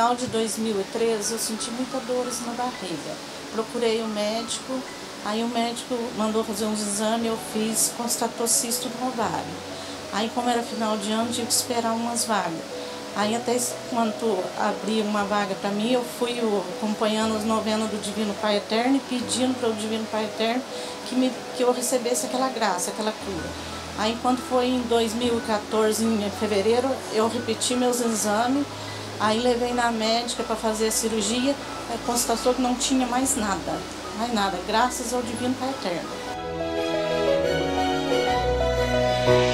final de 2013 eu senti muita dores na barriga. Procurei o médico, aí o médico mandou fazer uns exames, eu fiz, constatou cisto no ovário. Aí como era final de ano, tive que esperar umas vagas. Aí até quando abriu uma vaga para mim, eu fui acompanhando as novenas do Divino Pai Eterno e pedindo para o Divino Pai Eterno que eu recebesse aquela graça, aquela cura. Aí quando foi em 2014, em fevereiro, eu repeti meus exames, aí levei na médica para fazer a cirurgia, aí constatou que não tinha mais nada, graças ao Divino Pai Eterno.